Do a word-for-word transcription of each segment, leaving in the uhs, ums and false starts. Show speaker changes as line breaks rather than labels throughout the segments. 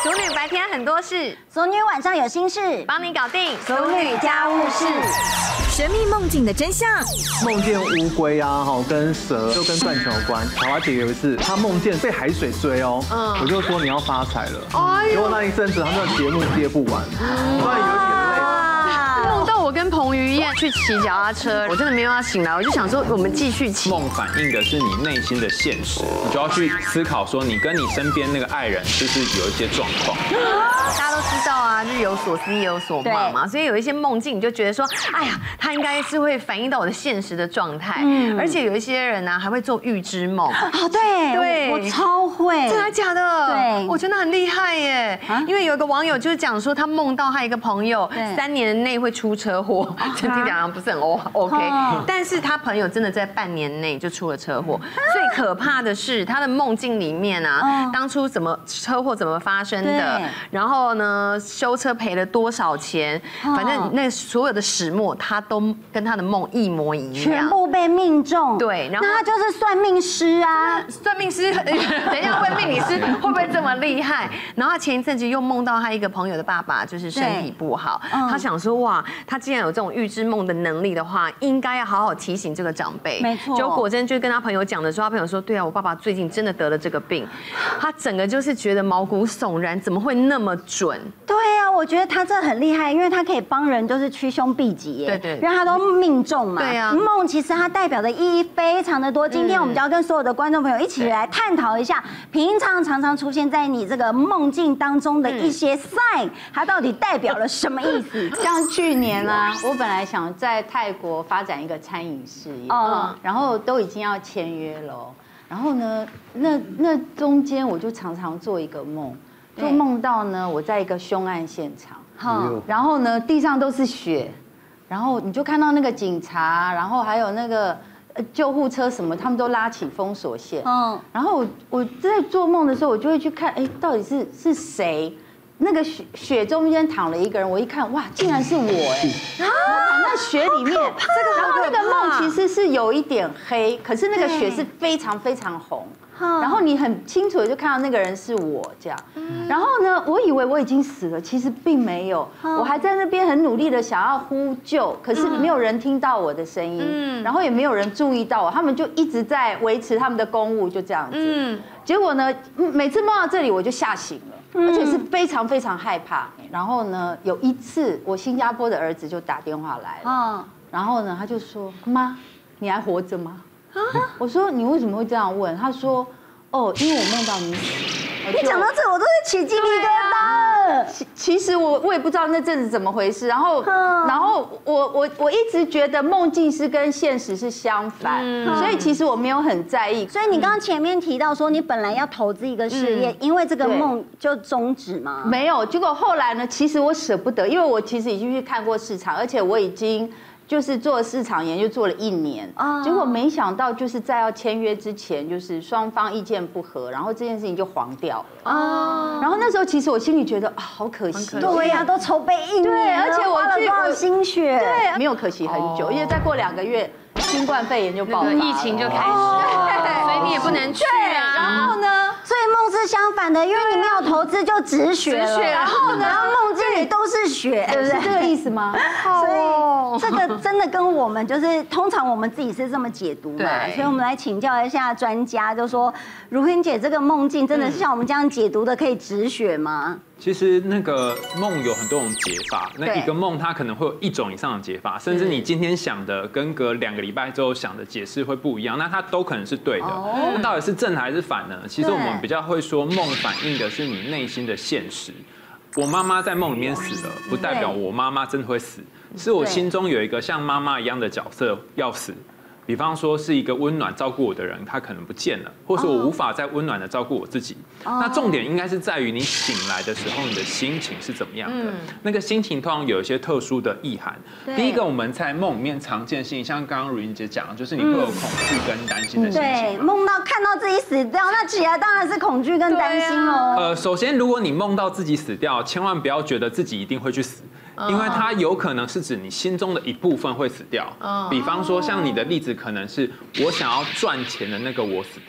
熟女白天很多事，
熟女晚上有心事，
帮你搞定。
熟女家务事。
神秘梦境的真相。
梦见乌龟啊，哈，跟蛇就跟赚钱有关。小华姐有一次，她梦见被海水追哦，嗯，我就说你要发财了。哎结果那一阵子，他们的节目接不完，突然有点累。
梦到我跟彭于晏去骑脚踏车，我真的没有要醒来，我就想说我们继续骑。
梦反映的是你内心的现实，你就要去思考说，你跟你身边那个爱人是不是有一些状况。
大家都知道啊，日有所思夜有所梦嘛，所以有一些梦境你就觉得说，哎呀，它应该是会反映到我的现实的状态。嗯，而且有一些人呢、啊、还会做预知梦。
哦，对，对，我超会。
真的假的？
对，
我觉得很厉害耶。因为有一个网友就是讲说，他梦到他一个朋友三年内会出车祸，这听起来好像不是很 O OK， 但是他朋友真的在半年内就出了车祸。最可怕的是他的梦境里面啊，当初怎么车祸怎么发生的，然后呢修车赔了多少钱，反正那所有的始末他都跟他的梦一模一样，
全部被命中。
对，然后
那他就是算命师啊，
算命师，等一下问命理师会不会这么厉害？然后他前一阵子又梦到他一个朋友的爸爸就是身体不好，他想说哇，他既然有这种预知梦的能力的话，应该要好好提醒这个长辈。
没错，
结果果真就跟他朋友讲的时候，他朋友说对啊，我爸爸最近真的得了这个病，他整个就是觉得毛骨悚然，怎么会那么准？
对啊，我觉得他这很厉害，因为他可以帮人就是趋凶避吉耶，
对对，
因为他都命中嘛。
对啊，
梦其实它代表的意义非常的多。今天我们就要跟所有的观众朋友一起来探讨一下，平常常常出现在你这个梦境当中的一些 sign， 它到底代表了什么意思？
像去年啊，我本来想在泰国发展一个餐饮事业，嗯，然后都已经要签约了，然后呢，那那中间我就常常做一个梦，就梦到呢我在一个凶案现场，好，然后呢地上都是血，然后你就看到那个警察，然后还有那个救护车什么，他们都拉起封锁线，嗯，然后我我在做梦的时候，我就会去看，哎，到底是是谁？那个血血中间躺了一个人，我一看，哇，竟然是我哎！我躺在血里面，这个然后那个梦其实是有一点黑，可是那个血是非常非常红，然后你很清楚的就看到那个人是我这样，然后呢，我以为我已经死了，其实并没有，我还在那边很努力的想要呼救，可是没有人听到我的声音，然后也没有人注意到我，他们就一直在维持他们的公务，就这样子。结果呢，每次梦到这里我就吓醒了。而且是非常非常害怕。然后呢，有一次我新加坡的儿子就打电话来了，然后呢他就说：“妈，你还活着吗？”我说：“你为什么会这样问？”他说：“哦，因为我梦到你死。”
你讲到这，我都是起鸡皮疙瘩。
其其实我我也不知道那阵子怎么回事，然后然后我我我一直觉得梦境是跟现实是相反，所以其实我没有很在意。
所以你刚刚前面提到说你本来要投资一个事业，因为这个梦就终止吗？
没有，结果后来呢，其实我舍不得，因为我其实已经去看过市场，而且我已经。就是做市场研究做了一年，结果没想到就是在要签约之前，就是双方意见不合，然后这件事情就黄掉了。哦，然后那时候其实我心里觉得啊，好可惜。
对呀，都筹备一年，
对，而且我去
花了多少心血，
对，没有可惜很久，因为再过两个月，新冠肺炎就爆发，
疫情就开始了，所以你也不能去啊。
然后呢，
所以梦是相反的，因为你没有投资就止血了，然后呢，梦境里都是血，对不对？
是这个意思吗？
所以这个真的跟我们就是通常我们自己是这么解读嘛，所以我们来请教一下专家，就说如萍姐这个梦境真的是像我们这样解读的可以止血吗？
其实那个梦有很多种解法，那一个梦它可能会有一种以上的解法，甚至你今天想的跟隔两个礼拜之后想的解释会不一样，那它都可能是对的。那到底是正还是反呢？其实我们比较会说，梦反映的是你内心的现实。我妈妈在梦里面死了，不代表我妈妈真的会死，是我心中有一个像妈妈一样的角色要死。比方说是一个温暖照顾我的人，他可能不见了，或者我无法再温暖的照顾我自己。那重点应该是在于你醒来的时候，你的心情是怎么样的？那个心情通常有一些特殊的意涵。第一个，我们在梦里面常见性，像刚刚如云姐讲，就是你会有恐惧跟担心的心情。
对，梦到看到自己死掉，那起来当然是恐惧跟担心哦。
呃，首先，如果你梦到自己死掉，千万不要觉得自己一定会去死。因为它有可能是指你心中的一部分会死掉，比方说像你的例子可能是我想要赚钱的那个我死掉了，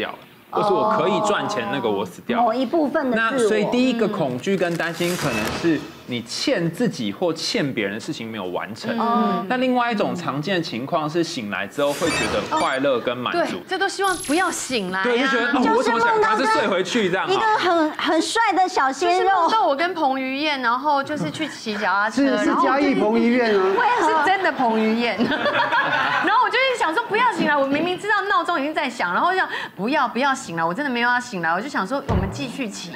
或是我可以赚钱，那个我死掉。
某一部分的自我。
那所以第一个恐惧跟担心可能是你欠自己或欠别人的事情没有完成。那另外一种常见的情况是醒来之后会觉得快乐跟满足。
对，这都希望不要醒来。
对，就觉得哦，我怎么想还是睡回去这样。
一个很很帅的小鲜肉。
梦到我跟彭于晏，然后就是去骑脚踏车。
是是嘉义彭于晏啊。
是真的彭于晏。然后我就是想说不要醒来，我明明知道闹钟已经在响，然后想不要不要醒来，我真的没有要醒来，我就想说我们继续骑。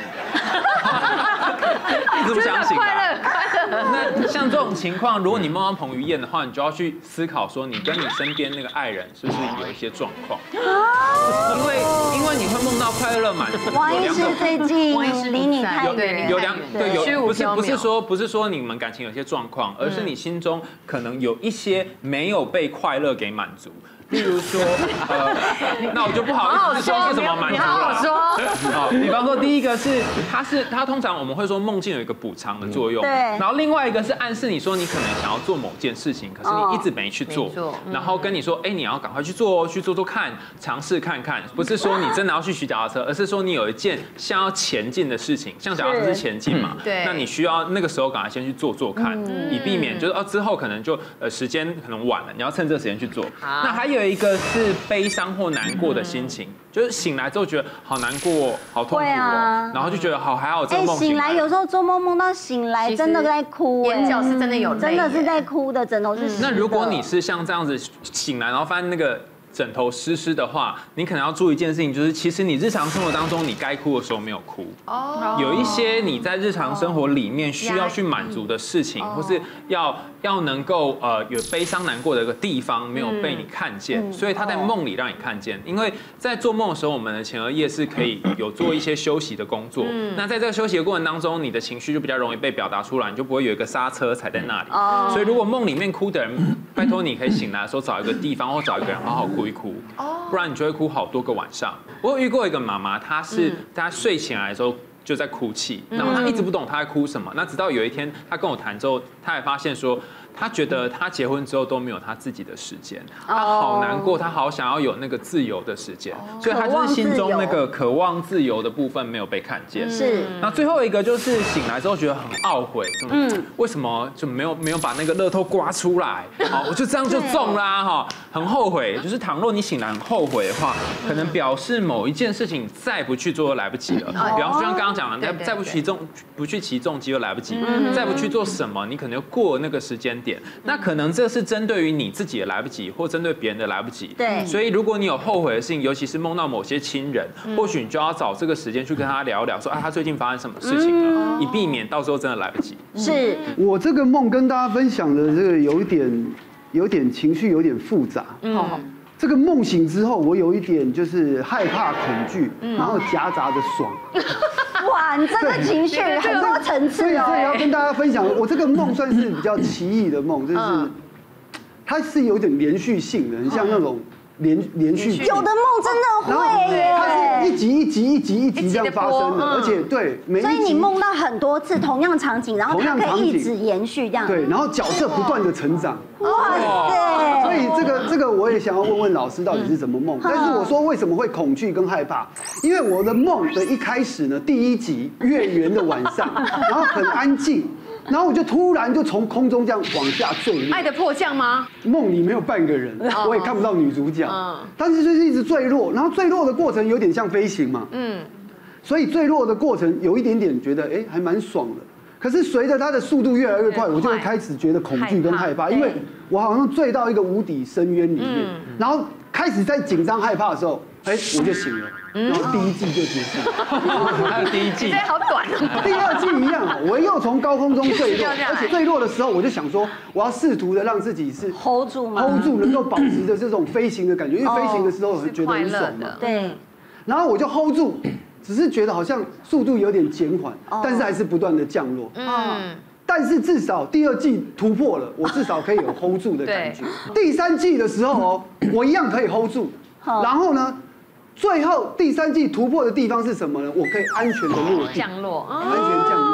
你怎么想醒来？
快乐快乐。
那像这种情况，如果你梦到彭于晏的话，你就要去思考说，你跟你身边那个爱人是不是有一些状况？因为因为你会梦到快乐满足。
王医师最近离你太
有
远，
有两对有不是不是说不是说你们感情有些状况，而是你心中可能有一些没有被快乐给满足。例如说，呃，那我就不好意思说是什么满足了。
好好说。
好，比方说第一个是，它是它通常我们会说梦境有一个补偿的作用，
对。
然后另外一个是暗示你说你可能想要做某件事情，可是你一直没去做，然后跟你说，哎，你要赶快去做哦，去做做看，尝试看看，不是说你真的要去骑脚踏车，而是说你有一件想要前进的事情，像脚踏车是前进嘛，
对。
那你需要那个时候赶快先去做做看，以避免就是哦之后可能就呃时间可能晚了，你要趁这个时间去做。那还有。有一个是悲伤或难过的心情，就是醒来之后觉得好难过、好痛苦哦，然后就觉得好还好这个梦
醒来有时候做梦梦到醒来真的在哭，
眼角是真的有泪，
真的是在哭的，枕头是湿的。
那如果你是像这样子醒来，然后发现那个枕头湿湿的话，你可能要注意一件事情，就是其实你日常生活当中你该哭的时候没有哭。哦。有一些你在日常生活里面需要去满足的事情，或是要要能够呃有悲伤难过的一个地方没有被你看见，所以他在梦里让你看见。因为在做梦的时候，我们的前额叶是可以有做一些休息的工作。嗯。那在这个休息的过程当中，你的情绪就比较容易被表达出来，你就不会有一个刹车踩在那里。哦。所以如果梦里面哭的人，拜托你可以醒来的时候找一个地方，或找一个人好好哭。哭一哭，不然你就会哭好多个晚上。我有遇过一个妈妈，她是她睡醒来的时候就在哭泣，然后她一直不懂她在哭什么。那直到有一天她跟我谈之后，她才发现说，她觉得她结婚之后都没有她自己的时间，她好难过，她好想要有那个自由的时间，所以她就是心中那个渴望自由的部分没有被看见。
是。
那最后一个就是醒来之后觉得很懊悔，嗯，为什么就没有没有把那个乐透刮出来？好，我就这样就中啦哈，很后悔。就是倘若你醒来很后悔的话，可能表示某一件事情再不去做都来不及了。比方说像刚刚讲的，再再不骑重不去骑重机又来不及，再不去做什么，你可能又过了那个时间点。那可能这是针对于你自己的来不及，或针对别人的来不及。
对。
所以如果你有后悔的事情，尤其是梦到某些亲人，或许你就要找这个时间去跟他聊聊，说啊他最近发生什么事情了，以避免到时候真的来不及。
是。
我这个梦跟大家分享的这个有一点。有点情绪，有点复杂。嗯，这个梦醒之后，我有一点就是害怕、恐惧，然后夹杂着爽。
哇，你这个情绪很多层次哦。
所以，所以要跟大家分享，我这个梦算是比较奇异的梦，就是它是有点连续性的，很像那种连连续剧。
有的梦真的会耶，
它是一集一集一集一集这样发生的，而且对每一集。
所以你梦到很多次同样场景，然后它可以一直延续这样。
对，然后角色不断的成长。
哇塞！
所以这个这个我也想要问问老师到底是怎么梦，但是我说为什么会恐惧跟害怕？因为我的梦的一开始呢，第一集月圆的晚上，然后很安静。然后我就突然就从空中这样往下坠落。
爱的迫降吗？
梦里没有半个人，我也看不到女主角，但是就是一直坠落，然后坠落的过程有点像飞行嘛，嗯，所以坠落的过程有一点点觉得哎还蛮爽的。可是随着它的速度越来越快，我就会开始觉得恐惧跟害怕，因为我好像坠到一个无底深渊里面，然后开始在紧张害怕的时候，哎我就醒了。然后第一季就结束，
还有第一季，
这好短哦。
第二季一样，我又从高空中坠落，而且坠落的时候，我就想说，我要试图的让自己是
hold 住吗
？hold 住，能够保持着这种飞行的感觉，因为飞行的时候觉得很爽嘛。
对。
然后我就 hold 住，只是觉得好像速度有点减缓，但是还是不断的降落。嗯。但是至少第二季突破了，我至少可以有 hold 住的感觉。第三季的时候哦，我一样可以 hold 住，然后呢？最后第三季突破的地方是什么呢？我可以安全的落地，
降落，
安全降落。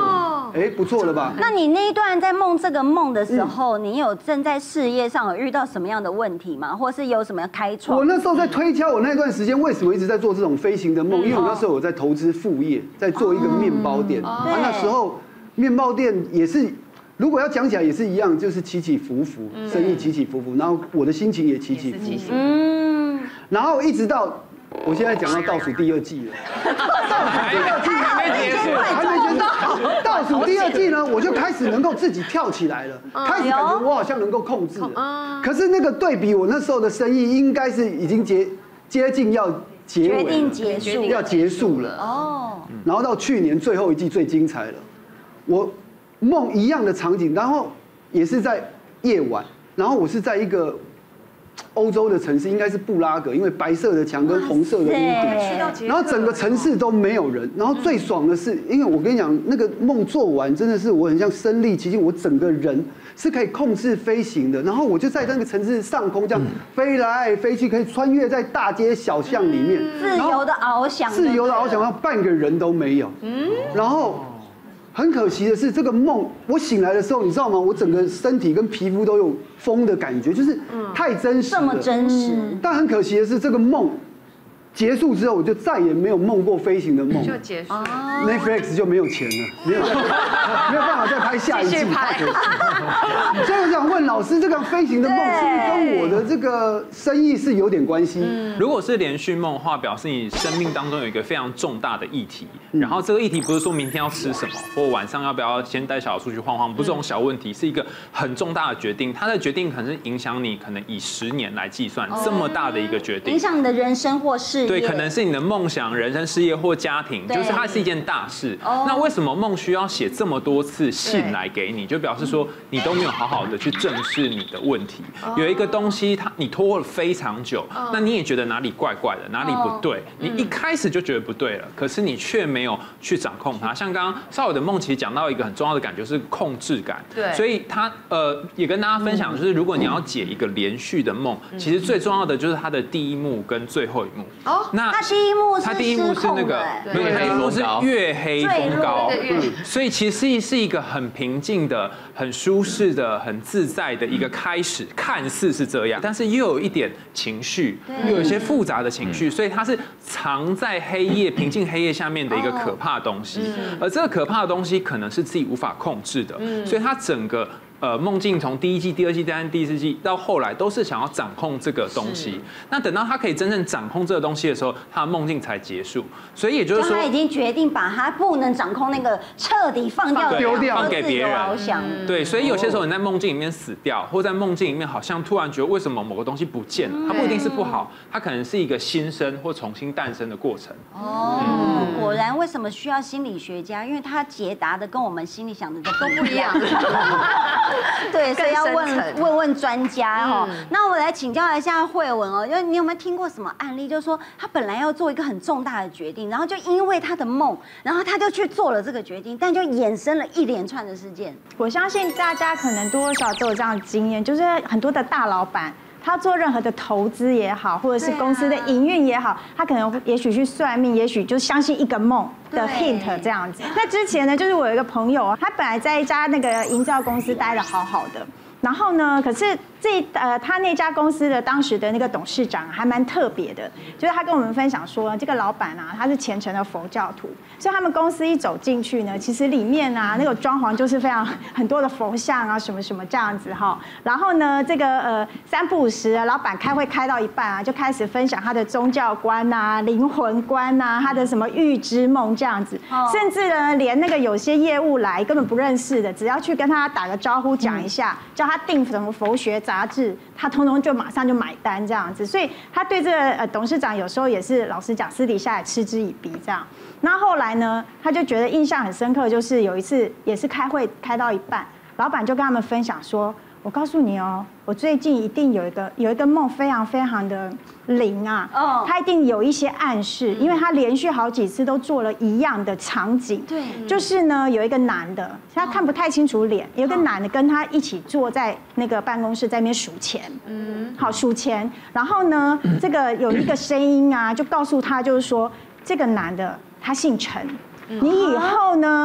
哎，不错了吧？
那你那一段在梦这个梦的时候，你有正在事业上有遇到什么样的问题吗？或是有什么开创？
我那时候在推敲，我那段时间为什么一直在做这种飞行的梦？因为我那时候我在投资副业，在做一个面包店。啊，那时候面包店也是。如果要讲起来也是一样，就是起起伏伏，生意起起伏伏，然后我的心情也起起伏伏。嗯，然后一直到我现在讲到倒数第二季了，倒数第二季还没结束，还没结束。倒数第二季呢，我就开始能够自己跳起来了，开始感觉我好像能够控制了。可是那个对比，我那时候的生意应该是已经接接近要结尾，
决定结束，
要结束了。哦，然后到去年最后一季最精彩了，我。梦一样的场景，然后也是在夜晚，然后我是在一个欧洲的城市，应该是布拉格，因为白色的墙跟红色的屋顶，然后整个城市都没有人。然后最爽的是，因为我跟你讲，那个梦做完真的是我很像身临其境，我整个人是可以控制飞行的。然后我就在那个城市上空这样飞来飞去，可以穿越在大街小巷里面，
自由的翱翔，
自由的翱翔，到半个人都没有。嗯，然后。很可惜的是，这个梦我醒来的时候，你知道吗？我整个身体跟皮肤都有风的感觉，就是太真实了，
这么真实。
但很可惜的是，这个梦结束之后，我就再也没有梦过飞行的梦，
就结束。
Netflix 就没有钱了，没有没有办法再拍下一季。所以我想问老师，这个飞行的梦是不是跟我的这个生意是有点关系？
如果是连续梦的话，表示你生命当中有一个非常重大的议题，然后这个议题不是说明天要吃什么，或晚上要不要先带小孩出去晃晃，不是这种小问题，是一个很重大的决定。它的决定可能是影响你，可能以十年来计算，这么大的一个决定，
影响你的人生或事业。
对，可能是你的梦想、人生、事业或家庭，就是它是一件大事。那为什么梦需要写这么多次信来给你？就表示说你都没有好好的去正视你的问题。有一个东西，它你拖了非常久，那你也觉得哪里怪怪的，哪里不对，你一开始就觉得不对了，可是你却没有去掌控它。像刚刚少伟的梦，其实讲到一个很重要的感觉是控制感。对，所以他呃也跟大家分享，就是如果你要解一个连续的梦，其实最重要的就是它的第一幕跟最后一幕。哦，
那它第一幕是
它第一幕是那个，没有，它第一幕是月黑风高，所以其实是一个很平静的、很舒适的、很自在的一个开始，看似是这样，但是又有一点情绪，又有一些复杂的情绪，所以它是藏在黑夜、平静黑夜下面的一个可怕的东西，而这个可怕的东西可能是自己无法控制的，所以它整个。呃，梦境从第一季、第二季、第三季、第四季到后来，都是想要掌控这个东西。那等到他可以真正掌控这个东西的时候，他的梦境才结束。所以也就是说，
他已经决定把他不能掌控那个彻底放掉、
丢掉、
放给别人。
嗯、
对，所以有些时候你在梦境里面死掉，或在梦境里面好像突然觉得为什么某个东西不见了，它不一定是不好，它可能是一个新生或重新诞生的过程。
哦，嗯、果然为什么需要心理学家？因为他解答的跟我们心里想的都不一样。对，所以要问问问专家哈。嗯、那我来请教一下慧文哦，因为你有没有听过什么案例，就是说他本来要做一个很重大的决定，然后就因为他的梦，然后他就去做了这个决定，但就衍生了一连串的事件。
我相信大家可能多多少少都有这样的经验，就是很多的大老板。他做任何的投资也好，或者是公司的营运也好，他可能也许去算命，也许就相信一个梦的 hint 这样子。那之前呢，就是我有一个朋友，他本来在一家那个营造公司待得好好的，然后呢，可是这呃他那家公司的当时的那个董事长还蛮特别的，就是他跟我们分享说，这个老板啊，他是虔诚的佛教徒，所以他们公司一走进去呢，其实里面啊那个装潢就是非常很多的佛像啊什么什么这样子哈。然后呢，这个呃三不五时啊，老板开会开到一半啊，就开始分享他的宗教观啊、灵魂观啊、他的什么预知梦这样子，甚至呢连那个有些业务来根本不认识的，只要去跟他打个招呼讲一下，叫他订什么佛学杂志，他通通就马上就买单这样子，所以他对这个呃董事长有时候也是老实讲，私底下也嗤之以鼻这样。那后来呢，他就觉得印象很深刻，就是有一次也是开会开到一半，老板就跟他们分享说，我告诉你哦，我最近一定有一个有一个梦非常非常的灵啊，哦，他一定有一些暗示，因为他连续好几次都做了一样的场景，对，就是呢有一个男的，他看不太清楚脸，有一个男的跟他一起坐在那个办公室在那边数钱，嗯，好数钱，然后呢，这个有一个声音啊，就告诉他就是说，这个男的他姓陈，你以后呢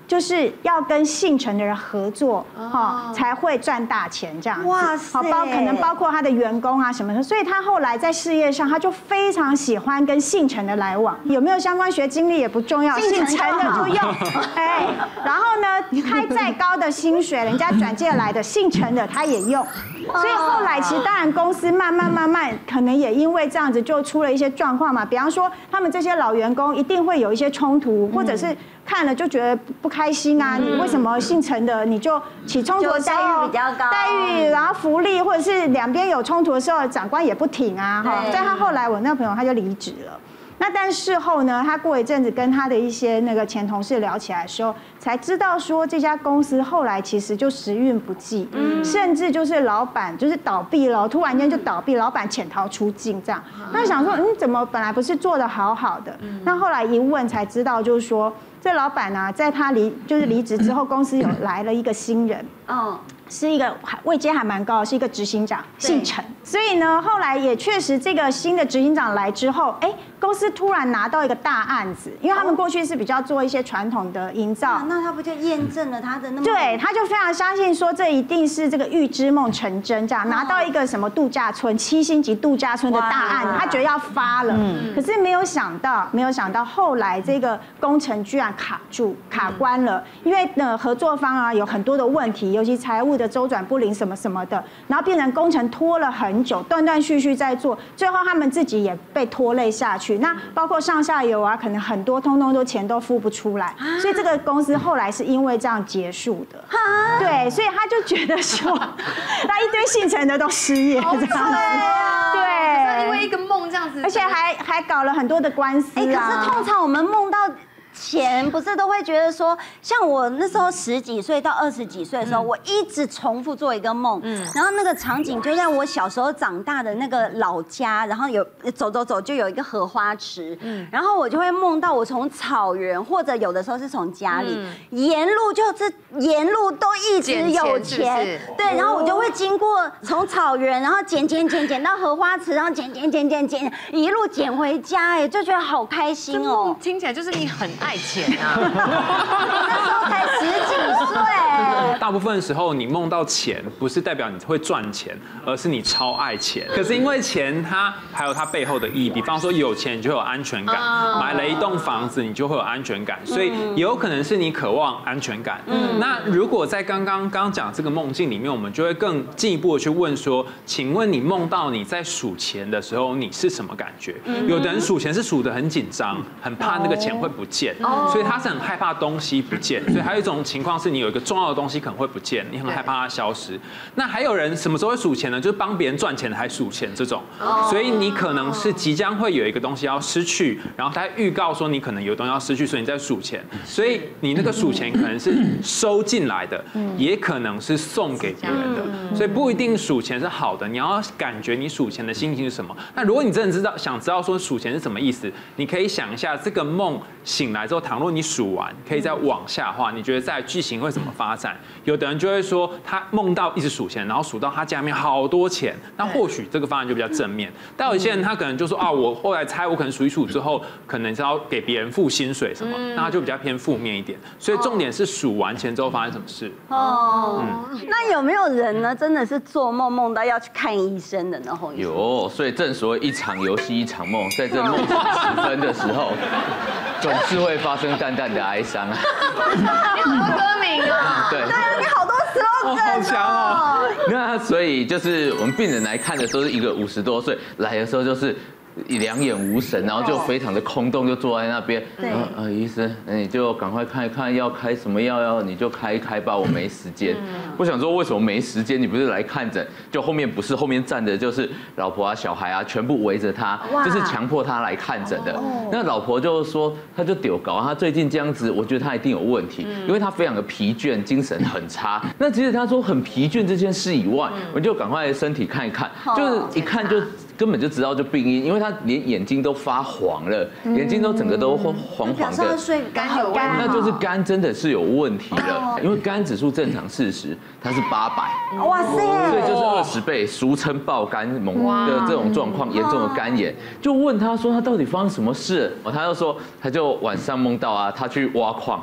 就是要跟姓陈的人合作，哈，才会赚大钱这样子。哇塞！包可能包括他的员工啊什么的，所以他后来在事业上他就非常喜欢跟姓陈的来往，有没有相关学经历也不重要，姓陈的就用。哎，然后呢，开再高的薪水，人家转介来的姓陈的他也用。所以后来其实当然公司慢慢慢慢可能也因为这样子就出了一些状况嘛，比方说他们这些老员工一定会有一些冲突，或者是看了就觉得不开心啊，你为什么姓陈的你就起冲突的时候
待遇比较高，
待遇然后福利或者是两边有冲突的时候，长官也不挺啊，哈，所以他后来我那个朋友他就离职了。那但事后呢，他过一阵子跟他的一些那个前同事聊起来的时候，才知道说这家公司后来其实就时运不济，嗯，甚至就是老板就是倒闭了，突然间就倒闭，老板潜逃出境这样。那想说，嗯，怎么本来不是做得好好的？那后来一问才知道，就是说这老板啊，在他离就是离职之后，公司有来了一个新人，嗯。是一个位阶还蛮高的，是一个执行长，姓陈。所以呢，后来也确实这个新的执行长来之后，哎，公司突然拿到一个大案子，因为他们过去是比较做一些传统的营造，
那他不就验证了他的那么？
对，他就非常相信说这一定是这个预知梦成真，这样拿到一个什么度假村七星级度假村的大案，他觉得要发了，可是没有想到，没有想到后来这个工程居然卡住卡关了，因为呢合作方啊有很多的问题，尤其财务的周转不灵什么什么的，然后变成工程拖了很久，断断续续在做，最后他们自己也被拖累下去。那包括上下游啊，可能很多通通都钱都付不出来，所以这个公司后来是因为这样结束的。对，所以他就觉得说，那一堆姓陈的都失业这样子。对，
因为一个梦这样子，
而且还还搞了很多的官司啊。
哎，可是通常我们梦到前不是都会觉得说，像我那时候十几岁到二十几岁的时候，我一直重复做一个梦，然后那个场景就在我小时候长大的那个老家，然后有走走走就有一个荷花池，然后我就会梦到我从草原，或者有的时候是从家里，沿路就是沿路都一直有钱，对，然后我就会经过从草原，然后捡捡捡捡到荷花池，然后捡捡捡捡捡，一路捡回家，哎，就觉得好开心哦。
听起来就是你很爱钱啊！
那时候才十几岁。
大部分时候你梦到钱，不是代表你会赚钱，而是你超爱钱。可是因为钱它还有它背后的意义，比方说有钱你就有安全感，买了一栋房子你就会有安全感，所以也有可能是你渴望安全感。那如果在刚刚刚讲这个梦境里面，我们就会更进一步的去问说，请问你梦到你在数钱的时候，你是什么感觉？有的人数钱是数得很紧张，很怕那个钱会不见。所以他是很害怕东西不见，所以还有一种情况是你有一个重要的东西可能会不见，你很害怕它消失。那还有人什么时候会数钱呢？就是帮别人赚钱还数钱这种，所以你可能是即将会有一个东西要失去，然后他预告说你可能有东西要失去，所以你在数钱。所以你那个数钱可能是收进来的，也可能是送给别人的，所以不一定数钱是好的。你要感觉你数钱的心情是什么。那如果你真的知道想知道说数钱是什么意思，你可以想一下这个梦醒来之后，倘若你数完，可以再往下的话，你觉得在剧情会怎么发展？有的人就会说，他梦到一直数钱，然后数到他家里面好多钱，那或许这个方案就比较正面。但有一些人他可能就说啊，我后来猜我可能数一数之后，可能是要给别人付薪水什么，那他就比较偏负面一点。所以重点是数完钱之后发生什么事。
哦，那有没有人呢，真的是做梦梦到要去看医生的呢？洪医生
有，所以正所谓一场游戏一场梦，在这梦醒时分的时候，总是会发生淡淡的哀伤啊。
你好多歌名啊！
对，
对啊，你好多 slogan
好强哦。
那所以就是我们病人来看的时候，是一个五十多岁来的时候，就是两眼无神，然后就非常的空洞，就坐在那边。对，呃，医生，那你就赶快看一看，要开什么药药，你就开一开吧，我没时间。我想说，为什么没时间？你不是来看诊？就后面不是，后面站的就是老婆啊、小孩啊，全部围着他，就是强迫他来看诊的。那老婆就说，他就丢搞，他最近这样子，我觉得他一定有问题，因为他非常的疲倦，精神很差。那其实他说很疲倦这件事以外，我就赶快身体看一看，就是一看就。根本就知道就病因，因为他连眼睛都发黄了，眼睛都整个都黄黄的，
肝有肝，
那就是肝真的是有问题了。因为肝指数正常四十，它是八百，
哇塞，
所以就是二十倍，俗称爆肝猛的这种状况，严重的肝炎。就问他说他到底发生什么事，他就说他就晚上梦到啊，他去挖矿。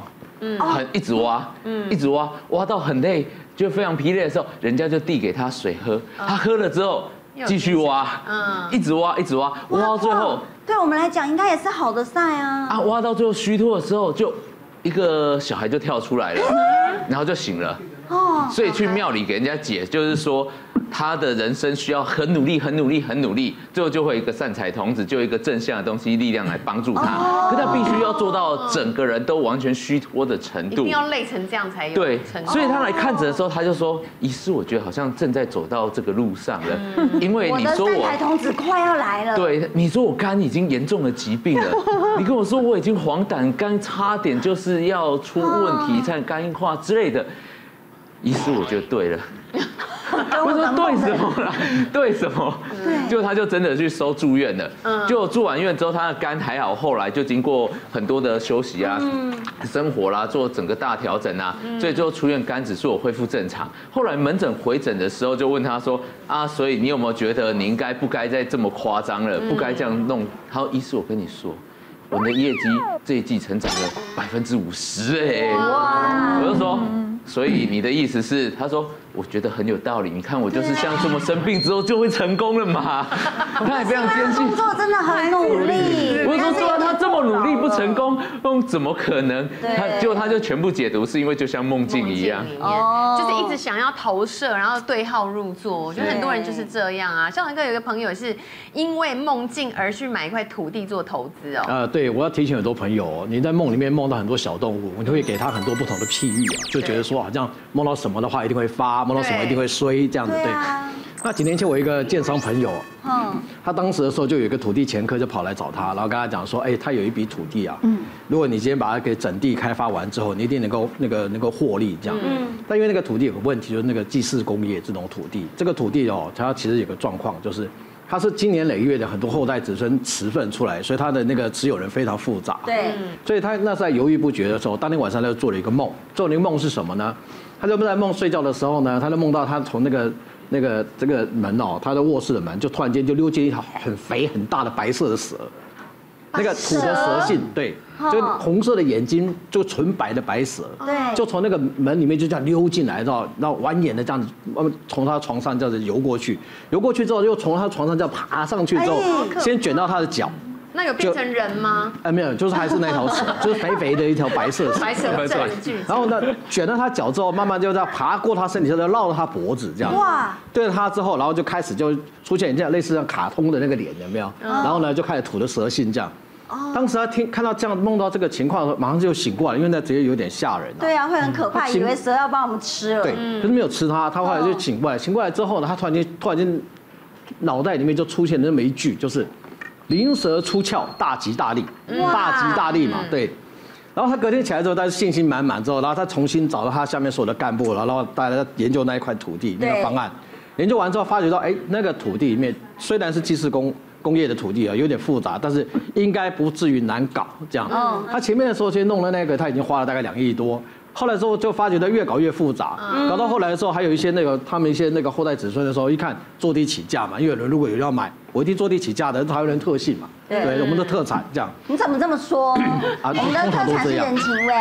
很一直挖，一直挖，挖到很累，就非常疲累的时候，人家就递给他水喝，他喝了之后继续挖，嗯，一直挖，一直挖，挖到最后，
对我们来讲应该也是好的赛啊。
啊，挖到最后虚脱的时候，就一个小孩就跳出来了，然后就醒了。哦，所以去庙里给人家解，就是说他的人生需要很努力、很努力、很努力，最后就会有一个善财童子，就有一个正向的东西力量来帮助他。可他必须要做到整个人都完全虚脱的程度，
一定要累成这样才有。
对，所以他来看诊的时候，他就说：“医师，我觉得好像正在走到这个路上了，因为你说我
善财童子快要来了。
对，你说我肝已经严重的疾病了，你跟我说我已经黄疸肝差点就是要出问题，才肝硬化之类的。”医师，我觉得对了。我说对什么啦？对什么？就他就真的去收住院了。就住完院之后，他的肝还好，后来就经过很多的休息啊、生活啦，做整个大调整啊，所以最后出院肝指数有恢复正常。后来门诊回诊的时候，就问他说：“啊，所以你有没有觉得你应该不该再这么夸张了，不该这样弄？”他说：“医师，我跟你说。”我们的业绩这一季成长了百分之五十哎，我就说，所以你的意思是？他说，我觉得很有道理。你看我就是像这么生病之后就会成功了嘛，他也非常坚信。
工作真的很努力。
我说，对啊，他这么努力不成功，嗯，怎么可能？他结果他就全部解读是因为就像梦境一样，
哦，就是一直想要投射，然后对号入座。我觉得很多人就是这样啊。像一个有一个朋友是因为梦境而去买一块土地做投资哦。
呃，对，我要提醒很多朋友哦，你在梦里面梦到很多小动物，你会给他很多不同的譬喻啊，就觉得说好像梦到什么的话一定会发，梦到什么一定会衰这样子。对。那几年前我一个建商朋友，嗯，他当时的时候就有一个土地掮客就跑来找他，然后跟他讲说，哎，他有一笔土地啊，嗯，如果你今天把它给整地开发完之后，你一定能够那个能够获利这样。嗯。但因为那个土地有个问题，就是那个祭祀工业这种土地，这个土地哦，它其实有个状况就是。它是经年累月的很多后代子孙持份出来，所以他的那个持有人非常复杂。
对，
所以他那在犹豫不决的时候，当天晚上他就做了一个梦。做了一个梦是什么呢？他就在梦睡觉的时候呢，他就梦到他从那个那个这个门哦，他的卧室的门就突然间就溜进一条很肥很大的白色的蛇。那个土的蛇性，对，就红色的眼睛，就纯白的白蛇，
对，
就从那个门里面就这样溜进来，然后然后蜿蜒的这样子，从他床上这样子游过去，游过去之后又从他床上这样爬上去之后，先卷到他的脚。
那有变成人吗？
哎，没有，就是还是那条蛇，就是肥肥的一条白色蛇。
白蛇证据。
然后呢，卷到他脚之后，慢慢就这样爬过他身体，就绕到他脖子这样。哇！对着他之后，然后就开始就出现这样类似像卡通的那个脸，有没有？然后呢，就开始吐的蛇信这样。当时他听看到这样梦到这个情况的时候，马上就醒过来，因为那直接有点吓人。
对啊，会很可怕，以为蛇要把我们吃了。
对，可是没有吃他，他后来就醒过来。醒过来之后呢，他突然间突然间脑袋里面就出现了那么一句，就是“灵蛇出窍，大吉大利”，大吉大利嘛，对。然后他隔天起来之后，他信心满满之后，然后他重新找到他下面所有的干部，然后大家研究那一块土地那个方案。研究完之后，发觉到，哎，那个土地里面虽然是祭祀工工业的土地啊，有点复杂，但是应该不至于难搞。这样，他前面的时候先弄了那个，他已经花了大概两亿多。后来之后就发觉到越搞越复杂，搞到后来的时候，还有一些那个他们一些那个后代子孙的时候，一看坐地起价嘛，因为有人如果有人要买，我一定坐地起价的，台湾人特性嘛，对，我们的特产这样。
你怎么这么说？啊，我们的特产是人情味。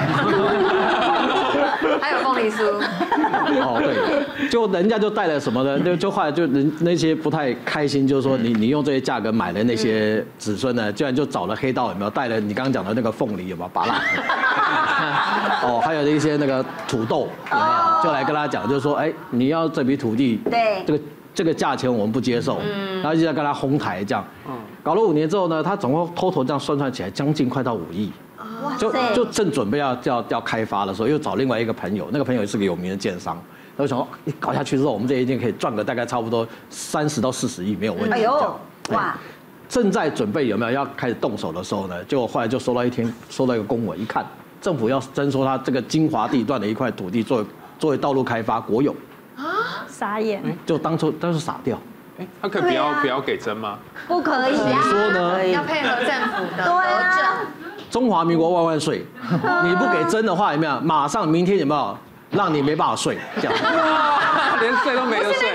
还有凤梨酥。
哦，对，就人家就带了什么呢？就就后来就人那些不太开心，就是说你你用这些价格买的那些子孙呢，居然就找了黑道有没有带了你刚刚讲的那个凤梨有没有芭乐？哦，还有一些那个土豆，有没有？就来跟他讲，就是说，哎，你要这笔土地，
对，
这个这个价钱我们不接受，嗯，然后就在跟他哄抬这样，嗯，搞了五年之后呢，他总共偷偷这样算算起来，将近快到五亿，就就正准备要要要开发的时候，又找另外一个朋友，那个朋友也是个有名的建商，他就想说，你搞下去之后，我们这一定可以赚个大概差不多三十到四十亿没有问题，哎呦，哇！正在准备有没有要开始动手的时候呢，结果后来就收到一天收到一个公文，一看。政府要征收他这个精华地段的一块土地作为作为道路开发国有，
啊，傻眼，
就当初当时傻掉，
哎，他可以不要不要给征吗？
不可以，
你说呢？
要配合政府的核证。
中华民国万万岁！你不给征的话，有没有？马上明天有没有让你没办法睡？这样，
连睡都没得睡。
不是那种不让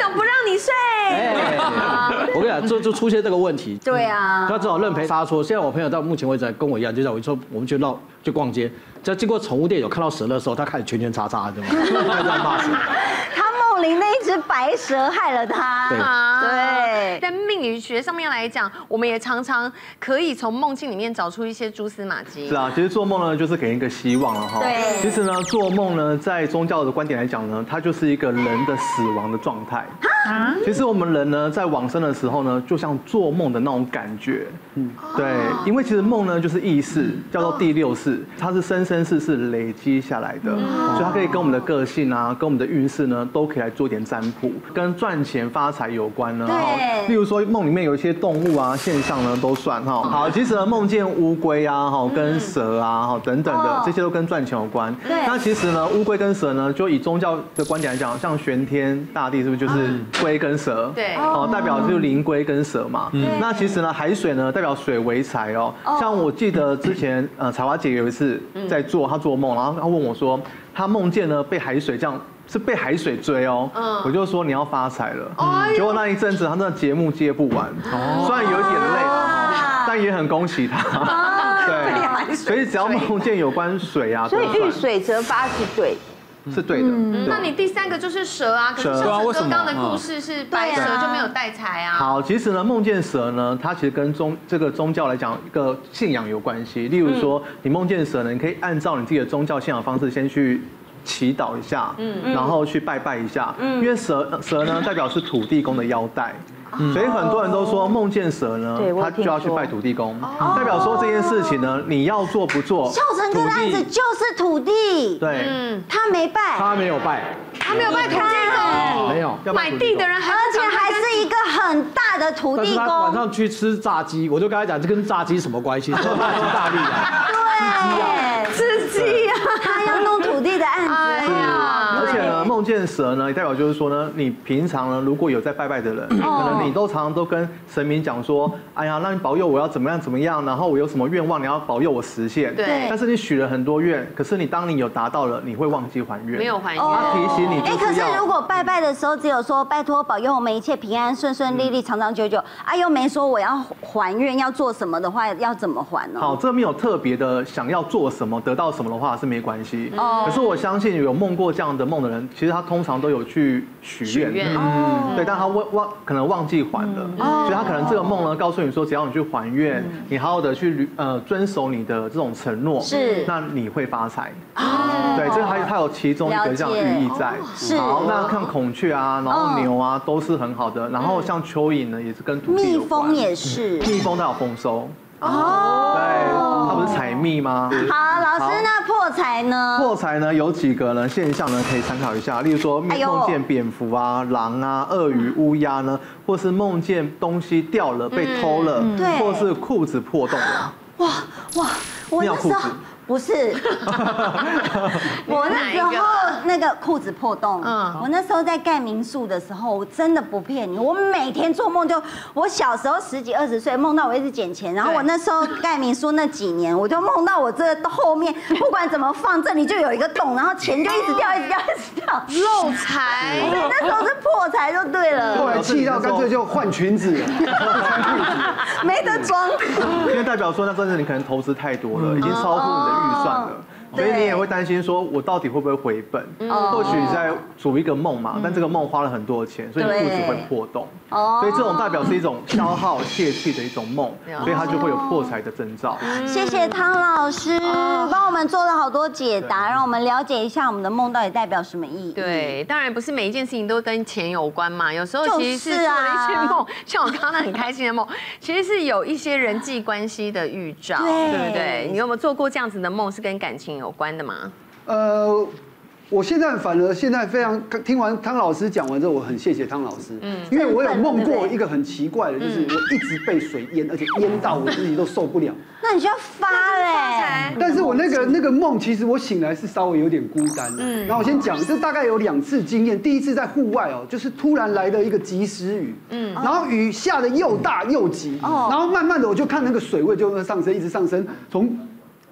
你睡。
我跟你讲，就就出现这个问题。
对啊，
他只好认赔杀出。现在我朋友到目前为止跟我一样，就像我说，我们去绕去逛街，在经过宠物店有看到蛇的时候，他开始拳拳叉叉，对吗？他在骂蛇。
他梦里那一只白蛇害了他。对，
在命理学上面来讲，我们也常常可以从梦境里面找出一些蛛丝马迹。
是啊，其实做梦呢，就是给人一个希望了哈。
对。
其实呢，做梦呢，在宗教的观点来讲呢，它就是一个人的死亡的状态。啊。其实我们人呢，在往生的时候呢，就像做梦的那种感觉。嗯。对，因为其实梦呢，就是意识，叫做第六识，它是生生世世累积下来的，所以它可以跟我们的个性啊，跟我们的运势呢，都可以来做点占卜，跟赚钱发财有关呢。
对。
例如说梦里面有一些动物啊现象呢，都算哈。好，其实呢梦见乌龟啊，哈跟蛇啊，哈等等的，这些都跟赚钱有关。
对。
那其实呢，乌龟跟蛇呢，就以宗教的观点来讲，像玄天大帝是不是就是龟跟蛇？
对。
哦，代表就是灵龟跟蛇嘛。嗯。那其实呢，海水呢代表水为财哦。像我记得之前呃彩华姐有一次在做，她做梦，然后她问我说，她梦见呢被海水这样。是被海水追哦，嗯，我就说你要发财了，嗯，结果那一阵子他那节目接不完，哦，虽然有一点累了，但也很恭喜他，对，所以只要梦见有关水啊，
所以遇水则发是对，
是对的。
那你第三个就是蛇啊，可是像蛇刚刚的故事是白蛇就没有带财啊。
好，其实呢，梦见蛇呢，它其实跟宗这个宗教来讲一个信仰有关系。例如说，你梦见蛇呢，你可以按照你自己的宗教信仰方式先去。祈祷一下，嗯，然后去拜拜一下，嗯，因为蛇蛇呢代表是土地公的腰带，所以很多人都说梦见蛇呢，他就要去拜土地公，代表说这件事情呢，你要做不做？
孝成哥的案子就是土地，
对，
嗯，他没拜，
他没有拜，
他没有拜土地公，
没有
买地的人，
而且还是一个很大的土地公。
他晚上去吃炸鸡，我就跟他讲，这跟炸鸡什么关系？大吉大利啊，
对，
吃鸡啊，
他要弄土地的案子。
而且呢，梦见蛇呢，代表就是说呢，你平常呢，如果有在拜拜的人，可能你都常常都跟神明讲说，哎呀，那你保佑我要怎么样怎么样，然后我有什么愿望，你要保佑我实现。
对。
但是你许了很多愿，可是你当你有达到了，你会忘记还愿。
没有还愿。
他提醒你。
哎，可是如果拜拜的时候只有说拜托保佑我们一切平安顺顺利利长长久久，啊又没说我要还愿要做什么的话，要怎么还呢？
好，这没有特别的想要做什么得到什么的话是没关系。哦。可是我相信有梦过这样的梦的人，其实他通常都有去许愿，嗯，对，但他忘忘可能忘记还了，所以他可能这个梦呢告诉你说，只要你去还愿，你好好的去呃遵守你的这种承诺，
是，
那你会发财。对，这还它有其中一个这样寓意在。
是。
好，那像孔雀啊，然后牛啊都是很好的，然后像蚯蚓呢也是跟土地有关。
蜜蜂也是。
蜜蜂它有丰收。哦。对，它不是采蜜吗？
好，老师，那破财呢？
破财呢有几个呢现象呢可以参考一下，例如说梦见蝙蝠啊、狼啊、鳄鱼、乌鸦呢，或是梦见东西掉了、被偷了，或是裤子破洞了。哇哇，
我那时候。不是，我那时候那个裤子破洞，嗯，我那时候在盖民宿的时候，我真的不骗你，我每天做梦就，我小时候十几二十岁梦到我一直捡钱，然后我那时候盖民宿那几年，我就梦到我这后面不管怎么放，这里就有一个洞，然后钱就一直掉，一直掉，一直掉，
漏财，
所以那时候是破财就对了。
后来气到干脆就换裙子，
没得装，
因为代表说那阵子你可能投资太多了，已经超乎你的预算了。所以你也会担心说，我到底会不会回本？或许在煮一个梦嘛，但这个梦花了很多钱，所以你裤子会破洞。所以这种代表是一种消耗泄气的一种梦，所以它就会有破财的征兆。
谢谢汤老师帮我们做了好多解答，让我们了解一下我们的梦到底代表什么意义。
对，当然不是每一件事情都跟钱有关嘛，有时候其实是做了一些梦，像我刚刚那很开心的梦，其实是有一些人际关系的预兆，对不对？你有没有做过这样子的梦，是跟感情有关的吗？
呃，我现在反而现在非常听完汤老师讲完之后，我很谢谢汤老师，嗯，因为我有梦过一个很奇怪的，就是我一直被水淹，而且淹到我自己都受不了。
那你就要发嘞。
但是我那个那个梦，其实我醒来是稍微有点孤单的。嗯，然后我先讲，这大概有两次经验。第一次在户外哦，就是突然来的一个及时雨，嗯，然后雨下的又大又急，哦，然后慢慢的我就看那个水位就上升，一直上升，从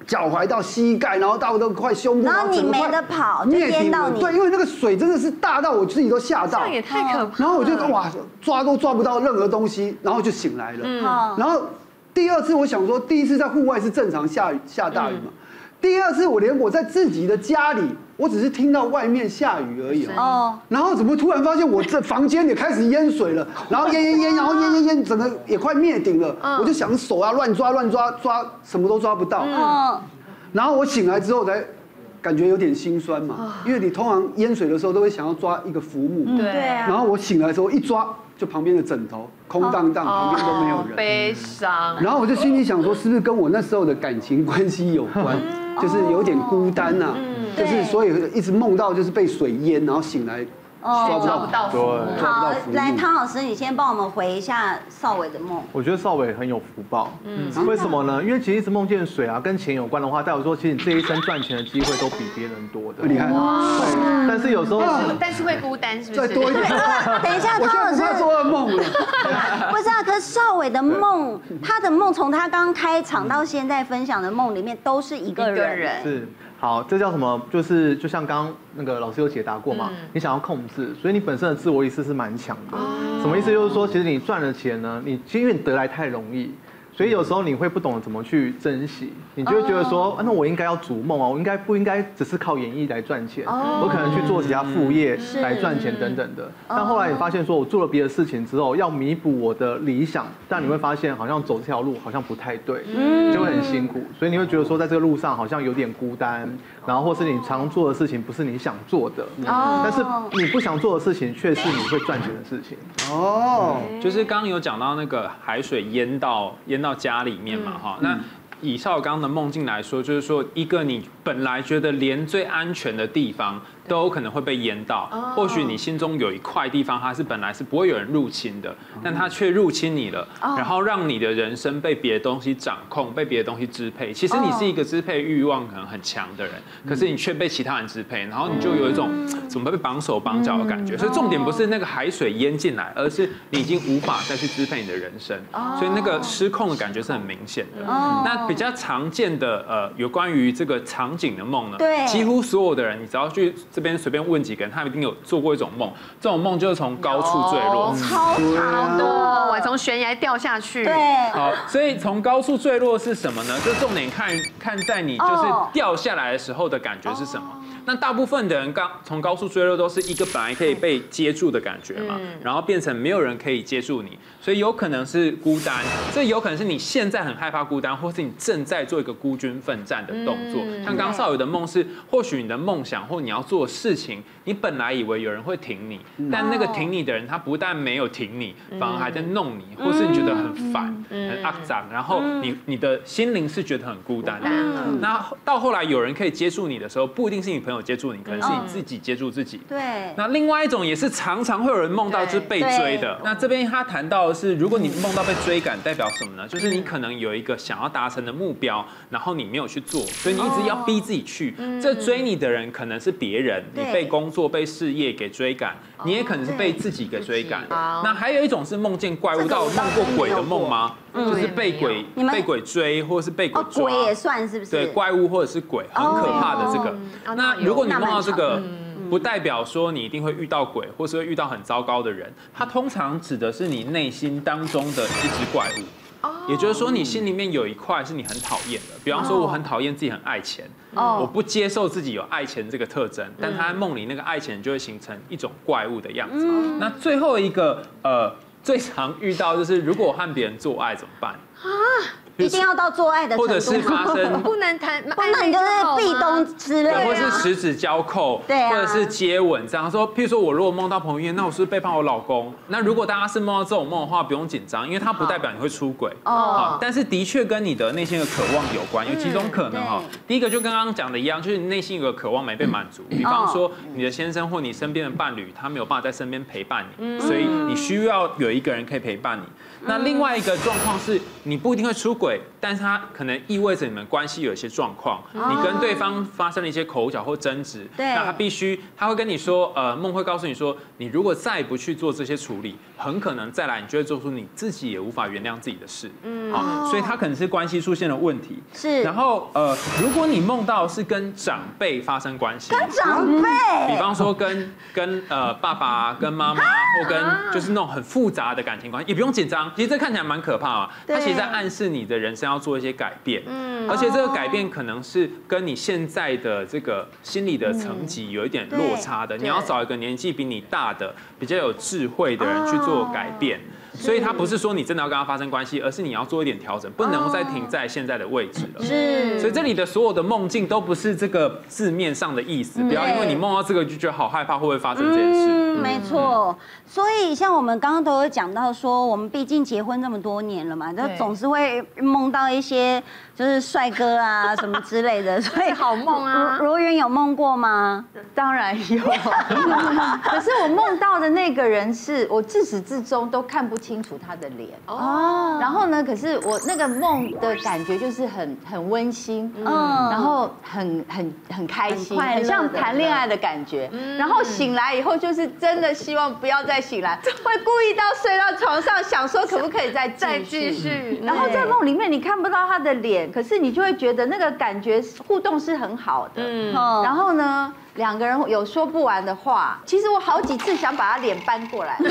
脚踝到膝盖，然后到都快胸部，
然后你没得跑，就淹到你。
对，因为那个水真的是大到我自己都吓到，
这也太可怕了。
然后我就哇，抓都抓不到任何东西，然后就醒来了。嗯，然后第二次我想说，第一次在户外是正常下雨下大雨嘛，第二次我连我在自己的家里，我只是听到外面下雨而已哦。然后怎么突然发现我这房间也开始淹水了，然后淹淹淹，然后淹淹淹，整个也快灭顶了。我就想手啊乱抓乱抓抓，什么都抓不到。嗯。然后我醒来之后才感觉有点心酸嘛，因为你通常淹水的时候都会想要抓一个浮木。
对啊。
然后我醒来的时候一抓，就旁边的枕头空荡荡，旁边都没有人。
悲伤。
然后我就心里想说，是不是跟我那时候的感情关系有关？就是有点孤单呐，就是所以一直梦到就是被水淹，然后醒来抓不到。
对。
好，来汤老师，你先帮我们回一下少伟的梦。
我觉得少伟很有福报，嗯，为什么呢？因为其实一直梦见水啊，跟钱有关的话，代表说其实你这一生赚钱的机会都比别人多的。
厉害。
对。但是有时候，
但是会孤单，是不是？
再多一点。
等一下，汤老师。
我现在不怕做噩梦了。
不是啊，可是少伟的梦，他的梦从他刚开场到现在分享的梦里面，都是一个人。
是。好，这叫什么？就是就像刚刚那个老师有解答过嘛，你想要控制，所以你本身的自我意识是蛮强的。什么意思？就是说，其实你赚了钱呢，你其实因为你得来太容易。所以有时候你会不懂得怎么去珍惜，你就会觉得说，啊、那我应该要逐梦啊，我应该不应该只是靠演艺来赚钱？哦、我可能去做其他副业来赚钱等等的。但后来你发现说，我做了别的事情之后，要弥补我的理想，但你会发现好像走这条路好像不太对，嗯、就会很辛苦。所以你会觉得说，在这个路上好像有点孤单，然后或是你常做的事情不是你想做的，哦、但是你不想做的事情却是你会赚钱的事情。
哦，就是刚刚有讲到那个海水淹到淹到。到家里面嘛，哈、嗯，那以少刚的梦境来说，就是说一个你本来觉得连最安全的地方都有可能会被淹到，哦、或许你心中有一块地方，它是本来是不会有人入侵的，嗯、但它却入侵你了，哦、然后让你的人生被别的东西掌控，被别的东西支配。其实你是一个支配欲望可能很强的人，哦、可是你却被其他人支配，然后你就有一种怎么被绑手绑脚的感觉。嗯、所以重点不是那个海水淹进来，而是你已经无法再去支配你的人生，哦、所以那个失控的感觉是很明显的。哦、那比较常见的呃有关于这个场景的梦呢，
对，
几乎所有的人，你只要去这边随便问几个人，他们一定有做过一种梦。这种梦就是从高处坠落，
超长的，
我从悬崖掉下去。
对，
好，所以从高处坠落是什么呢？就重点看看在你就是掉下来的时候的感觉是什么。哦、那大部分的人刚从高处坠落都是一个本来可以被接住的感觉嘛，嗯、然后变成没有人可以接住你，所以有可能是孤单，这有可能是你现在很害怕孤单，或是你正在做一个孤军奋战的动作。嗯、像刚少宇的梦是，或许你的梦想或你要做的事情，你本来以为有人会挺你，嗯、但那个挺你的人，他不但没有挺你，嗯、反而还在弄你，或是你觉得很烦、嗯、很肮脏，然后你你的心灵是觉得很孤单的。嗯、那到后来有人可以接住你的时候，不一定是你朋友接住你，可能是你自己接住自己。
对。
那另外一种也是常常会有人梦到就是被追的。那这边他谈到的是，如果你梦到被追赶，代表什么呢？就是你可能有一个想要达成的目标，然后你没有去做，所以你一直要逼自己去。哦、这追你的人可能是别人，你被工作、被事业给追赶，你也可能是被自己给追赶。那还有一种是梦见怪物，到有梦过鬼的梦吗？嗯、就是被鬼被鬼追，或者是被鬼抓。
鬼也算是不是？
对，怪物或者是鬼，很可怕的这个。哦、那如果你梦到这个，不代表说你一定会遇到鬼，或是会遇到很糟糕的人。它通常指的是你内心当中的一只怪物。也就是说，你心里面有一块是你很讨厌的，比方说我很讨厌自己很爱钱，哦、我不接受自己有爱钱这个特征，但他在梦里那个爱钱就会形成一种怪物的样子。嗯、那最后一个呃最常遇到就是如果我和别人做爱怎么办？啊？
一定要到做爱的程度，
或者是发生
不能谈，
不能就是壁咚之类的，
或是十指交扣，
对啊，
或者是接吻这样说。譬如说我如果梦到彭于晏，那我是不是背叛我老公？那如果大家是梦到这种梦的话，不用紧张，因为它不代表你会出轨哦。但是的确跟你的内心的渴望有关，有几种可能哈。第一个就跟刚刚讲的一样，就是你内心有个渴望没被满足，比方说你的先生或你身边的伴侣，他没有办法在身边陪伴你，所以你需要有一个人可以陪伴你。那另外一个状况是，你不一定会出轨。 轨，但是它可能意味着你们关系有一些状况，你跟对方发生了一些口角或争执，那他必须他会跟你说，呃，梦会告诉你说，你如果再不去做这些处理，很可能再来你就会做出你自己也无法原谅自己的事，嗯，好，所以他可能是关系出现了问题，
是，
然后呃，如果你梦到是跟长辈发生关系，
跟长辈，
比方说跟跟呃爸爸、跟妈妈，或跟就是那种很复杂的感情关系，也不用紧张，其实这看起来蛮可怕嘛，它其实在暗示你的人生要做一些改变，嗯，而且这个改变可能是跟你现在的这个心理的层级有一点落差的，你要找一个年纪比你大的、比较有智慧的人去做改变。所以它不是说你真的要跟他发生关系，而是你要做一点调整，不能再停在现在的位置了。是，所以这里的所有的梦境都不是这个字面上的意思，不要因为你梦到这个就觉得好害怕，会不会发生这件事？
嗯，没错。所以像我们刚刚都有讲到说，我们毕竟结婚这么多年了嘛，就总是会梦到一些就是帅哥啊什么之类的，所以
好梦啊。
如云有梦过吗？
当然有，可是我梦到的那个人是我自始至终都看不清。清楚他的脸哦，然后呢？可是我那个梦的感觉就是很很温馨，嗯，然后很很很开心，很像谈恋爱的感觉。然后醒来以后，就是真的希望不要再醒来，会故意到睡到床上，想说可不可以再再继续。然后在梦里面你看不到他的脸，可是你就会觉得那个感觉互动是很好的。嗯，然后呢？两个人有说不完的话，其实我好几次想把他脸搬过来，所以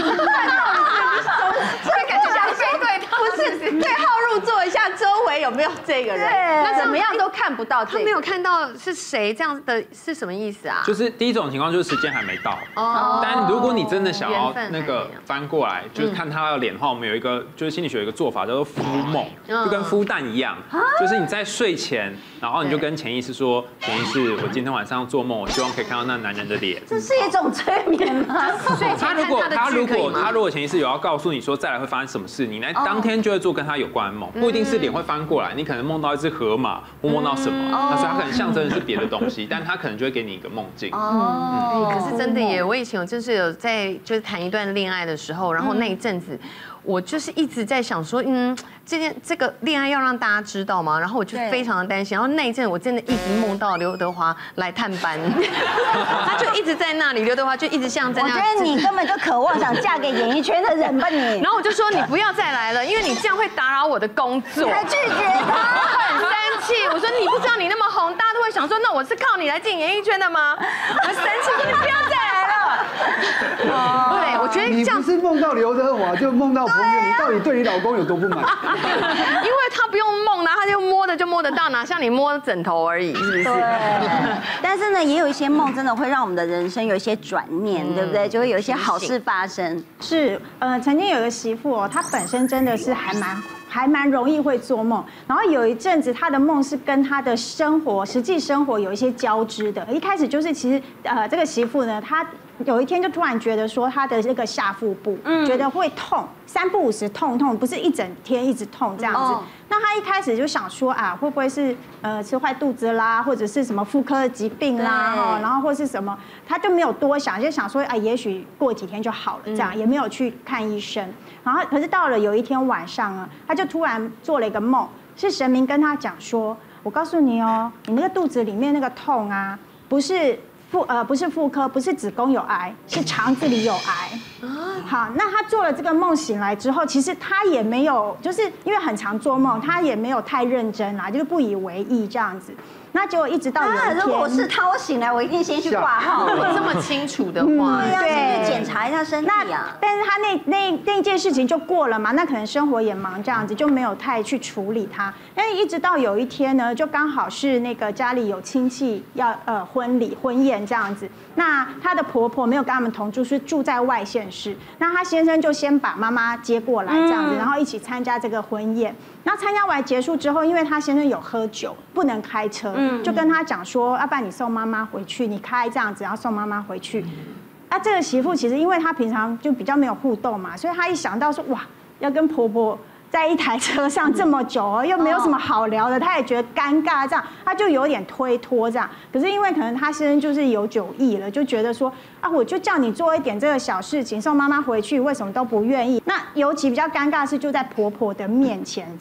感觉想背对他，不是对号入座一下，周围有没有这个人？那怎么样都看不到，
他没有看到是谁，这样的是什么意思啊？
就是第一种情况就是时间还没到，哦，但如果你真的想要那个翻过来，就是看他的脸的话，我们有一个就是心理学有一个做法叫做孵梦，就跟孵蛋一样，就是你在睡前，然后你就跟潜意识说，潜意识，我今天晚上做梦，我希望可以看到那男人的脸，
这是一种催眠吗？
他如果他如果他如果潜意识有要告诉你说再来会发生什么事，你来当天就会做跟他有关的梦，不一定是脸会翻过来，你可能梦到一只河马，或梦到什么，那所以他可能象征的是别的东西，但他可能就会给你一个梦境。
哦，可是真的耶，我以前有就是有在就是谈一段恋爱的时候，然后那一阵子。我就是一直在想说，嗯，这件这个恋爱要让大家知道吗？然后我就非常的担心。然后那一阵我真的一直梦到刘德华来探班，他就一直在那里，刘德华就一直像在那。
我觉得你根本就渴望想嫁给演艺圈的人吧你。
然后我就说你不要再来了，因为你这样会打扰我的工作。
还拒绝他，
很生气。我说你不知道你那么红，大家都会想说，那我是靠你来进演艺圈的吗？我生气，说你不要再来了。对，我觉得
你不是梦到刘德华，就梦到朋友，你到底对你老公有多不满？
因为他不用梦，然后他就摸的就摸得到，哪像你摸枕头而已，是不是？
但是呢，也有一些梦真的会让我们的人生有一些转念，对不对？就会有一些好事发生。
是，呃，曾经有个媳妇哦，她本身真的是还蛮。还蛮容易会做梦，然后有一阵子她的梦是跟她的生活实际生活有一些交织的。一开始就是其实呃这个媳妇呢，她有一天就突然觉得说她的这个下腹部，嗯，觉得会痛，三不五时痛痛，不是一整天一直痛这样子。哦、那她一开始就想说啊，会不会是呃吃坏肚子啦，或者是什么妇科的疾病啦，哈，然后或是什么，她就没有多想，就想说啊，也许过几天就好了，这样、嗯、也没有去看医生。然后可是到了有一天晚上啊，她就突然做了一个梦，是神明跟她讲说，我告诉你哦，你那个肚子里面那个痛啊，不是。妇呃不是妇科，不是子宫有癌，是肠子里有癌。好，那他做了这个梦醒来之后，其实他也没有，就是因为很常做梦，他也没有太认真啦，就是不以为意这样子。那结果一直到有一天，
如果是他，我醒来我一定先去挂号。
如果这么清楚的话，
对，要先去检查一下身体啊。
但是他那那那件事情就过了嘛，那可能生活也忙这样子，就没有太去处理它。但是一直到有一天呢，就刚好是那个家里有亲戚要呃婚礼婚宴这样子，那她的婆婆没有跟他们同住，是住在外县市。那她先生就先把妈妈接过来这样子，然后一起参加这个婚宴。那参加完结束之后，因为他先生有喝酒，不能开车，就跟他讲说，要不然你送妈妈回去，你开这样子，然后送妈妈回去。啊，这个媳妇其实因为她平常就比较没有互动嘛，所以她一想到说，哇，要跟婆婆在一台车上这么久哦，又没有什么好聊的，她也觉得尴尬，这样她就有点推脱这样。可是因为可能她先生就是有酒意了，就觉得说啊，我就叫你做一点这个小事情，送妈妈回去，为什么都不愿意？那尤其比较尴尬的是就在婆婆的面前这样。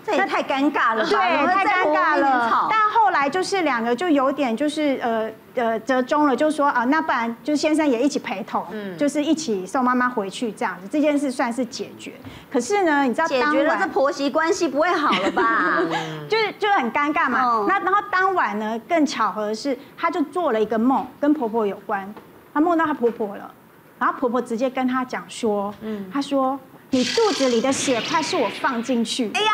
这也太尴尬了吧，
对，太尴尬了。但后来就是两个就有点就是呃呃折中了，就是说啊，那不然就先生也一起陪同，嗯，就是一起送妈妈回去这样子，这件事算是解决。可是呢，你知道
解决了，这婆媳关系不会好了吧？
就是就很尴尬嘛。那然后当晚呢，更巧合的是，她就做了一个梦，跟婆婆有关，她梦到她婆婆了，然后婆婆直接跟她讲说，嗯，她说。你肚子里的血块是我放进去。哎呀，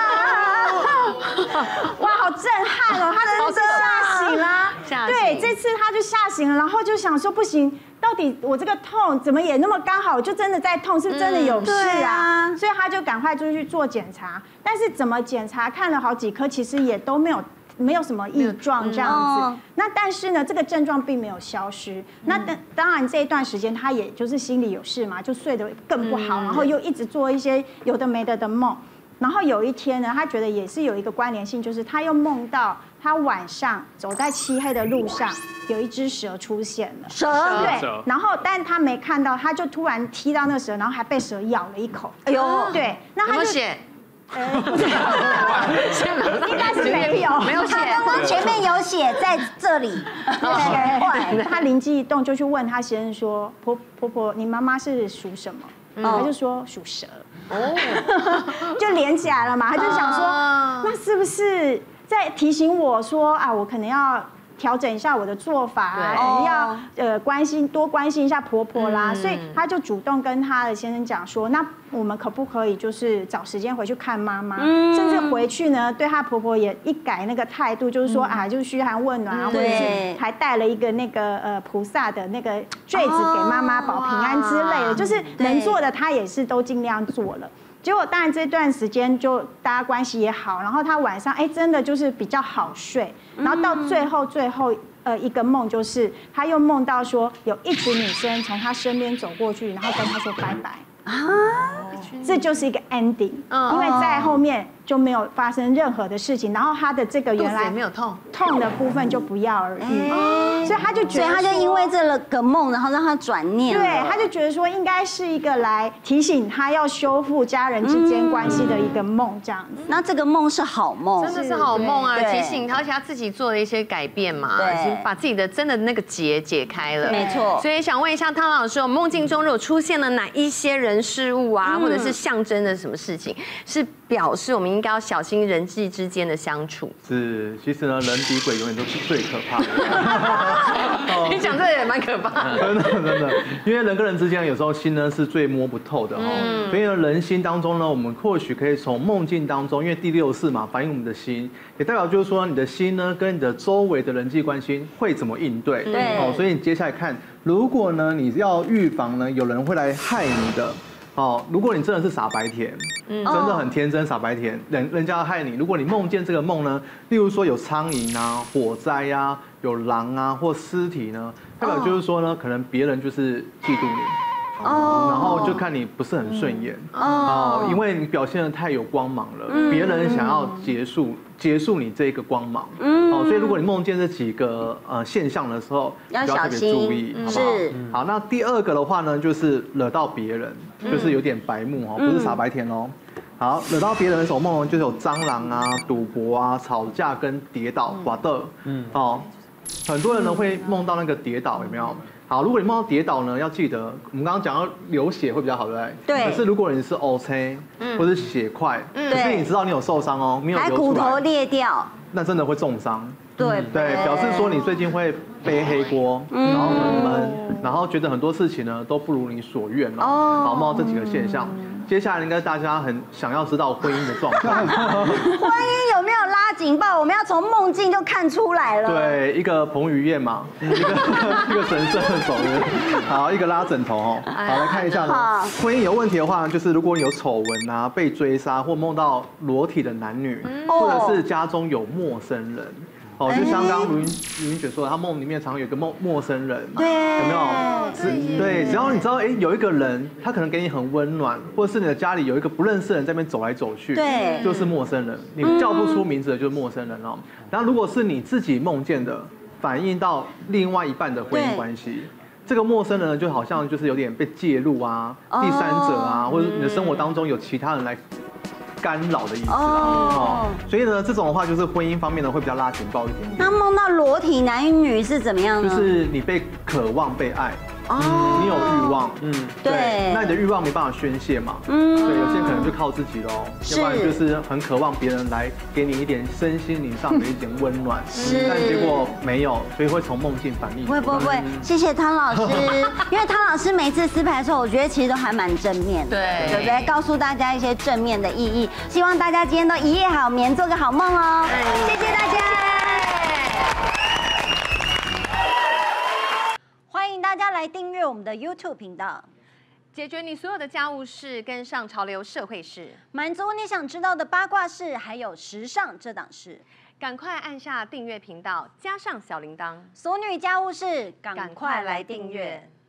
哇，好震撼哦！他真的吓醒了。对，这次他就吓醒了，然后就想说不行，到底我这个痛怎么也那么刚好，就真的在痛，是不是真的有事啊？所以他就赶快就去做检查，但是怎么检查看了好几科，其实也都没有。没有什么异状这样子，那但是呢，这个症状并没有消失。那当当然这一段时间，他也就是心里有事嘛，就睡得更不好，然后又一直做一些有的没的的梦。然后有一天呢，他觉得也是有一个关联性，就是他又梦到他晚上走在漆黑的路上，有一只蛇出现了。
蛇
对，然后但他没看到，他就突然踢到那蛇，然后还被蛇咬了一口。哎呦，对，那他就。呃，不是，应该是没有，没有写。
他刚刚前面有写在这里，
对，他灵机一动就去问他先生说：“婆婆婆，你妈妈是属什么？”他就说属蛇，哦，就连起来了嘛。他就想说，那是不是在提醒我说啊，我可能要。调整一下我的做法，可能要呃关心多关心一下婆婆啦，所以他就主动跟他的先生讲说，那我们可不可以就是找时间回去看妈妈，甚至回去呢对她婆婆也一改那个态度，就是说啊就嘘寒问暖啊，或者是还带了一个那个呃菩萨的那个坠子给妈妈保平安之类的，就是能做的他也是都尽量做了。结果当然这段时间就大家关系也好，然后他晚上哎真的就是比较好睡，然后到最后最后呃一个梦就是他又梦到说有一群女生从他身边走过去，然后跟他说拜拜啊，这就是一个 ending， 因为在后面就没有发生任何的事情，然后他的这个原来
没有痛
痛的部分就不药而愈，所以他就觉得，
所以他就因为这个梦，然后让他转念，
对，他就觉得说应该是一个来提醒他要修复家人之间关系的一个梦，这样子。
那这个梦是好梦，
真的是好梦啊！提醒他，而且他自己做了一些改变嘛，对，把自己的真的那个结解开了，
没错。
所以想问一下汤老师，我梦境中如果出现了哪一些人事物啊，或者是象征的什么事情，是表示我们应该要小心人际之间的相处？
是，其实呢，人比鬼永远都是最可怕的。
你讲这也蛮可怕的，
真的真的，因为人跟人之间有时候心呢是最摸不透的哦，所以呢，人心当中呢，我们或许可以从梦境当中，因为第六式嘛，反映我们的心，也代表就是说你的心呢跟你的周围的人际关系会怎么应对，
对，
哦，所以你接下来看，如果呢你要预防呢有人会来害你的。哦，如果你真的是傻白甜，真的很天真傻白甜，人人家要害你。如果你梦见这个梦呢，例如说有苍蝇啊、火灾啊、有狼啊或尸体呢，代表就是说呢，可能别人就是嫉妒你，哦，然后就看你不是很顺眼，哦，因为你表现得太有光芒了，别人想要结束结束你这个光芒，哦，所以如果你梦见这几个呃现象的时候，
要
特别注意，好不好？好，那第二个的话呢，就是惹到别人。就是有点白目哦，不是傻白甜哦。好，惹到别人的时候梦就是有蟑螂啊、赌博啊、吵架跟跌倒、滑倒。嗯，哦，很多人呢会梦到那个跌倒，有没有？好，如果你梦到跌倒呢，要记得我们刚刚讲到流血会比较好，对不对？
对。
可是如果你是 O C， 或者是血块，可是你知道你有受伤哦，没有流出来，
还骨头裂掉，
那真的会重伤。
对
对，表示说你最近会背黑锅，然后很闷，然后觉得很多事情呢都不如你所愿了。哦，好，梦到这几个现象，接下来应该大家很想要知道婚姻的状况。
婚姻有没有拉警报？我们要从梦境就看出来了。
对，一个彭于晏嘛，一个一个神射手，好，一个拉枕头哦。好，来看一下呢，婚姻有问题的话，就是如果你有丑闻啊、被追杀或梦到裸体的男女，或者是家中有陌生人。哦，就像刚刚卢云卢云雪说的，他梦里面常常有一个陌陌生人嘛，
对，
有没有？只对，只要你知道，哎，有一个人，他可能给你很温暖，或者是你的家里有一个不认识的人在那边走来走去，
对，
就是陌生人，你叫不出名字的就是陌生人哦。然后如果是你自己梦见的，反映到另外一半的婚姻关系。这个陌生人呢，就好像就是有点被介入啊，第三者啊，或者你的生活当中有其他人来干扰的意思啦。哦，所以呢，这种的话就是婚姻方面呢会比较拉警报一点点。
那梦到裸体男女是怎么样呢？
就是你被渴望被爱。哦，你有欲望，嗯，对，那你的欲望没办法宣泄嘛，嗯，对，有些人可能就靠自己喽，要不然就是很渴望别人来给你一点身心灵上的一点温暖，是，但结果没有，所以会从梦境反应。
会不会？谢谢汤老师，因为汤老师每次撕牌的时候，我觉得其实都还蛮正面的，对，对不对？告诉大家一些正面的意义，希望大家今天都一夜好眠，做个好梦哦，谢谢大家。欢迎大家来订阅我们的 YouTube 频道，
解决你所有的家务事，跟上潮流社会事，
满足你想知道的八卦事，还有时尚这档事。
赶快按下订阅频道，加上小铃铛，
俗女家务事，赶快来订阅。